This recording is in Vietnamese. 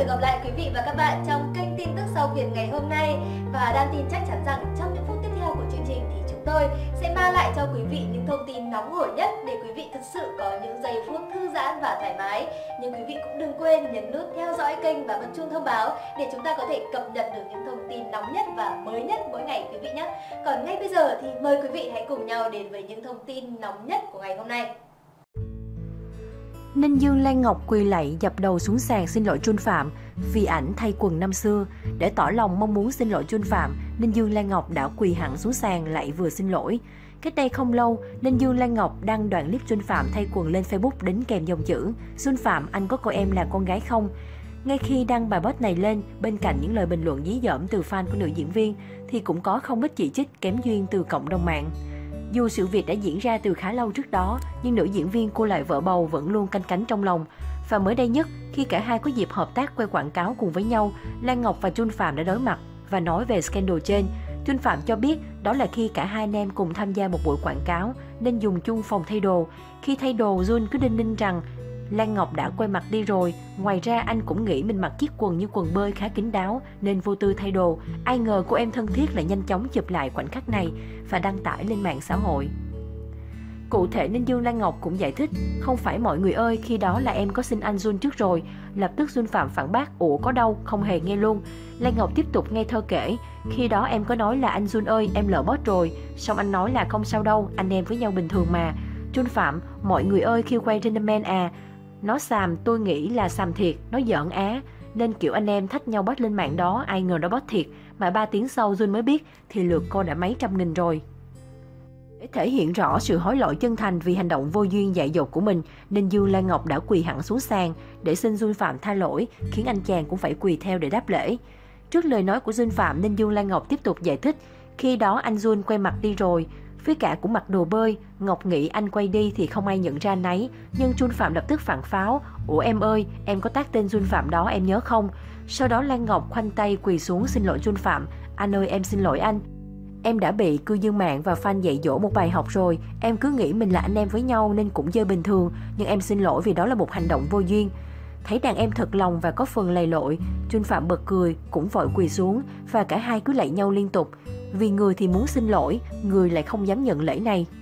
được gặp lại quý vị và các bạn trong kênh tin tức sau Việt ngày hôm nay. Và Đan tin chắc chắn rằng trong những phút tiếp theo của chương trình thì chúng tôi sẽ mang lại cho quý vị những thông tin nóng hổi nhất để quý vị thực sự có những giây phút thư giãn và thoải mái. Nhưng quý vị cũng đừng quên nhấn nút theo dõi kênh và bật chuông thông báo để chúng ta có thể cập nhật được những thông tin nóng nhất và mới nhất mỗi ngày quý vị nhé. Còn ngay bây giờ thì mời quý vị hãy cùng nhau đến với những thông tin nóng nhất của ngày hôm nay. Ninh Dương Lan Ngọc quỳ lạy dập đầu xuống sàn xin lỗi Jun Phạm vì ảnh thay quần năm xưa. Để tỏ lòng mong muốn xin lỗi Jun Phạm, Ninh Dương Lan Ngọc đã quỳ hẳn xuống sàn lạy vừa xin lỗi. Cách đây không lâu, Ninh Dương Lan Ngọc đăng đoạn clip Jun Phạm thay quần lên Facebook đính kèm dòng chữ Jun Phạm, anh có coi em là con gái không? Ngay khi đăng bài post này lên, bên cạnh những lời bình luận dí dỏm từ fan của nữ diễn viên, thì cũng có không ít chỉ trích kém duyên từ cộng đồng mạng. Dù sự việc đã diễn ra từ khá lâu trước đó, nhưng nữ diễn viên cô lại vợ bầu vẫn luôn canh cánh trong lòng. Và mới đây nhất, khi cả hai có dịp hợp tác quay quảng cáo cùng với nhau, Lan Ngọc và Jun Phạm đã đối mặt và nói về scandal trên. Jun Phạm cho biết đó là khi cả hai anh em cùng tham gia một buổi quảng cáo nên dùng chung phòng thay đồ. Khi thay đồ, Jun cứ đinh ninh rằng Lan Ngọc đã quay mặt đi rồi. Ngoài ra anh cũng nghĩ mình mặc chiếc quần như quần bơi khá kín đáo nên vô tư thay đồ. Ai ngờ cô em thân thiết lại nhanh chóng chụp lại khoảnh khắc này và đăng tải lên mạng xã hội. Cụ thể, Ninh Dương Lan Ngọc cũng giải thích, không phải mọi người ơi, khi đó là em có xin anh Jun trước rồi. Lập tức Jun Phạm phản bác, ủa có đâu, không hề nghe luôn. Lan Ngọc tiếp tục ngây thơ kể, khi đó em có nói là anh Jun ơi, em lỡ post rồi. Xong anh nói là không sao đâu, anh em với nhau bình thường mà. Jun Phạm, mọi người ơi, khi quay Gentleman à, nó xàm, tôi nghĩ là xàm thiệt, nó giỡn á. Nên kiểu anh em thách nhau post lên mạng đó, ai ngờ nó post thiệt. Mà 3 tiếng sau Jun mới biết thì lượt cô đã mấy trăm nghìn rồi. Để thể hiện rõ sự hối lỗi chân thành vì hành động vô duyên dại dột của mình, Ninh Dương Lan Ngọc đã quỳ hẳn xuống sàn để xin Jun Phạm tha lỗi, khiến anh chàng cũng phải quỳ theo để đáp lễ. Trước lời nói của Jun Phạm, Ninh Dương Lan Ngọc tiếp tục giải thích, khi đó anh Jun quay mặt đi rồi, với cả cũng mặc đồ bơi, Ngọc nghĩ anh quay đi thì không ai nhận ra anh ấy, nhưng Jun Phạm lập tức phản pháo, ủa em ơi, em có tag tên Jun Phạm đó em nhớ không? Sau đó Lan Ngọc khoanh tay quỳ xuống xin lỗi Jun Phạm, anh ơi em xin lỗi anh. Em đã bị cư dân mạng và fan dạy dỗ một bài học rồi, em cứ nghĩ mình là anh em với nhau nên cũng chơi bình thường, nhưng em xin lỗi vì đó là một hành động vô duyên. Thấy đàn em thật lòng và có phần lầy lội, Jun Phạm bật cười, cũng vội quỳ xuống và cả hai cứ lạy nhau liên tục. Vì người thì muốn xin lỗi, người lại không dám nhận lễ này.